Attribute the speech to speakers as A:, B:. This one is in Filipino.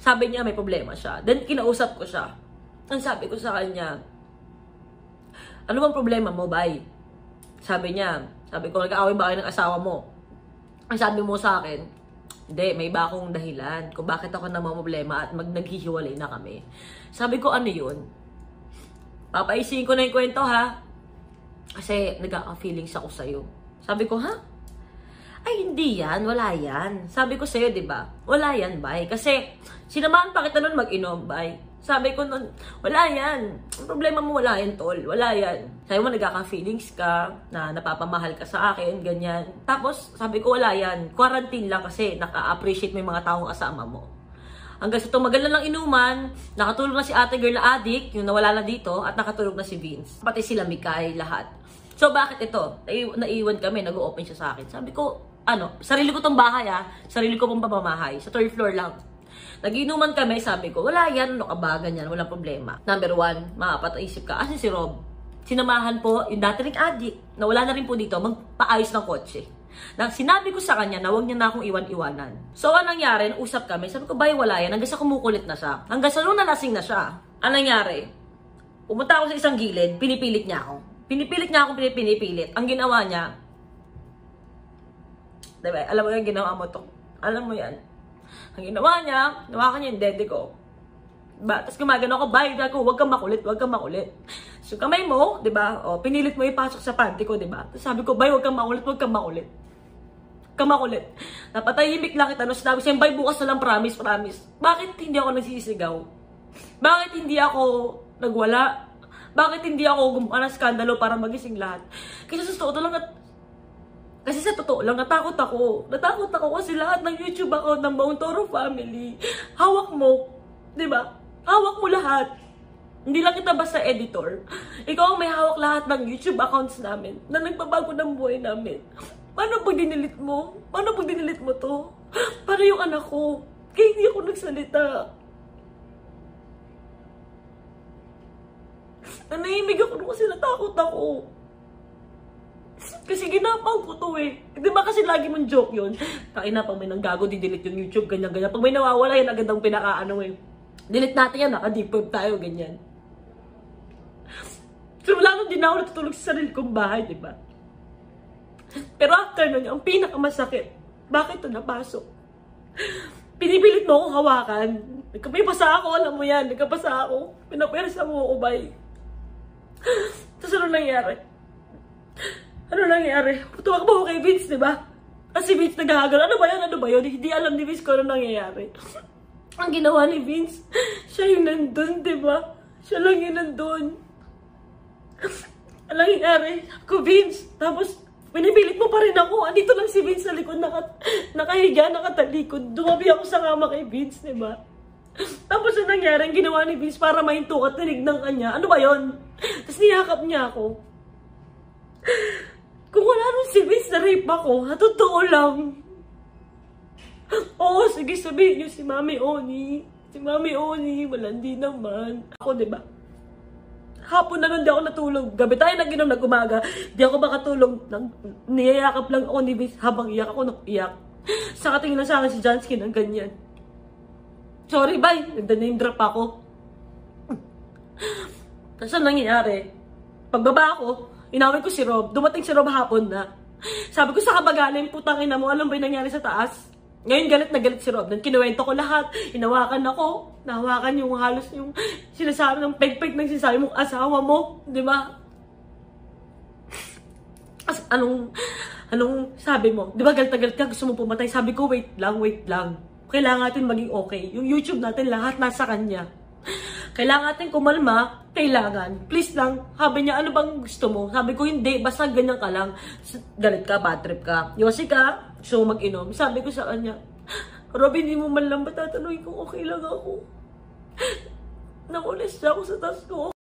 A: Sabi niya may problema siya. Then kinausap ko siya. Ang sabi ko sa kanya, ano bang problema mo, bay? Sabi ko, nag-aaway ba kayo ng asawa mo? Ang sabi mo sa akin, hindi, may iba akong dahilan kung bakit ako namamroblema at naghihiwalay na kami. Sabi ko, ano yun? Papaisiin ko na yung kwento, ha? Kasi nagkaka-feelings ako sa'yo. Sabi ko, ha? Ay, hindi yan. Wala yan. Sabi ko sa'yo, diba? Wala yan, bay. Kasi, sinamahan pa kita nun mag-inom, bay. Sabi ko nun, wala yan. Ang problema mo, wala yan, tol. Wala yan. Sabi mo, nagkaka-feelings ka, na napapamahal ka sa akin, ganyan. Tapos, sabi ko, wala yan. Quarantine lang kasi, naka-appreciate mo yung mga taong kasama mo. Hanggang sa tumagal na lang inuman, nakatulog na si ate girl na addict, yung nawala na dito, at nakatulog na si Vince. Pati sila Mikay, lahat. So, bakit ito? Naiwan kami, nag-open siya sa akin. Sabi ko, sarili ko tong bahay, sarili ko pong pamamahay. Sa 3rd floor lang. Nag-inuman kami, sabi ko, wala yan, ano ka ba, ganyan, walang problema. Number 1, makapataisip ka, asin si Rob? Sinamahan po, yung dati ring addict, na wala na rin po dito, magpaayos ng kotse. Sinabi ko sa kanya na huwag niya na akong iwan-iwanan. So, anong nangyari, usap kami, sabi ko, bay, wala yan, hanggang sa kumukulit na siya. Hanggang sa nung nalasing na siya. Anong nangyari? Pumunta ako sa isang gilid, pinipilit niya ako. Pinipilit niya akong pinipilit. Ang ginawa niya, diba? Alam mo yung ginawa mo to. Alam mo yan. Ang ginawa niya, nawakan niya yung dede ko. Diba? Tapos gumagano ako, bay, ko, huwag kang makulit, huwag kang makulit. So kamay mo, diba? O, pinilit mo ipasok sa panty ko, diba? Tapos sabi ko, bay, huwag kang makulit, huwag kang makulit. Huwag kang makulit. Napatahimik lang kita. No, sinabi siya, bay, bukas na lang, promise, promise. Bakit hindi ako nagsisigaw? Bakit hindi ako nagwala? Bakit hindi ako gumawa ng skandalo para magising lahat? Kasi sa totoo lang, natakot ako. Natakot ako kasi lahat ng YouTube account ng buong Toro family, hawak mo. Diba? Hawak mo lahat. Hindi lang kita basta editor. Ikaw ang may hawak lahat ng YouTube accounts namin na nagpabago ng buhay namin. Paano pag dinilit mo? Paano pag dinilit mo to? Para yung anak ko. Kaya hindi ako nagsalita. Nanahimig ako kasi natakot ako. Kasi ginapang ko to eh. Di ba kasi lagi mong joke yun? Kaina pag may nanggago, didelete yung YouTube, ganyan-ganyan. Pag may nawawala yun, agad ang pinakaano eh. Delete natin yan, naka-deep web tayo, ganyan. So wala nung din ako natutulog sa sarili kong bahay, di ba? Pero after nun, ang pinakamasakit, bakit ito napasok? Pinipilit mo akong hawakan. Nagkapasa ako, alam mo yan, nagkapasa ako. Pinapersa mo ako, bay. Tapos ano nangyari? Ano nangyari? Tumakbo ko kay Vince, di ba? Kasi Vince naghahagal. Ano ba yan? Ano ba yun? Hindi alam ni Vince kung ano nangyayari. Ang ginawa ni Vince, siya yung nandun, di ba? Siya lang yung nandun. Ang nangyayari ko, Vince. Tapos, pinipilit mo pa rin ako. Andito lang si Vince sa likod, nakahiga, nakatalikod. Dumabi ako sa kama kay Vince, di ba? Tapos ang nangyari, ang ginawa ni Vince para mahinto at tinignan kanya. Ano ba yun? Tapos niyakap niya ako. Kung wala nun si Vince, na-rape ako. Totoo lang. Oo, sige, sabihin niyo si Mami Oni. Si Mami Oni, malandi naman. Ako, diba? Hapon na nun, di ako natulog. Gabi tayo nag-inom, nag-umaga. Di ako makatulog. Niyayakap lang ako ni Vince habang iyak ako, nag-iyak. Saka tingin lang sa akin si Jhunskie ng ganyan. Sorry, bye. Nagda-name drop ako. Tapos ang nangyayari, pagbaba ako, inawin ko si Rob. Dumating si Rob hapon na. Sabi ko, sa kabagaling, putang ina mo, alam ba yung nangyari sa taas? Ngayon galit na galit si Rob. Nang kinuwento ko lahat, inawakan ako. Nahawakan yung halos yung sinasabi ng peg-peg ng sinasabi mong asawa mo. Di ba? Anong sabi mo? Di ba galit na galit ka? Gusto mo pumatay? Sabi ko, wait lang, wait lang. Kailangan natin maging okay. Yung YouTube natin, lahat nasa kanya. Kailangan natin kumalma. Kailangan. Please lang. Sabi niya, ano bang gusto mo? Sabi ko, hindi. Basta ganyan ka lang. Galit ka, bad trip ka. Yosi ka, gusto mo mag-inom. Sabi ko sa kanya, Robin, hindi mo man lang ba tatanungin kung okay lang ako? Nakulis siya ako sa taas ko.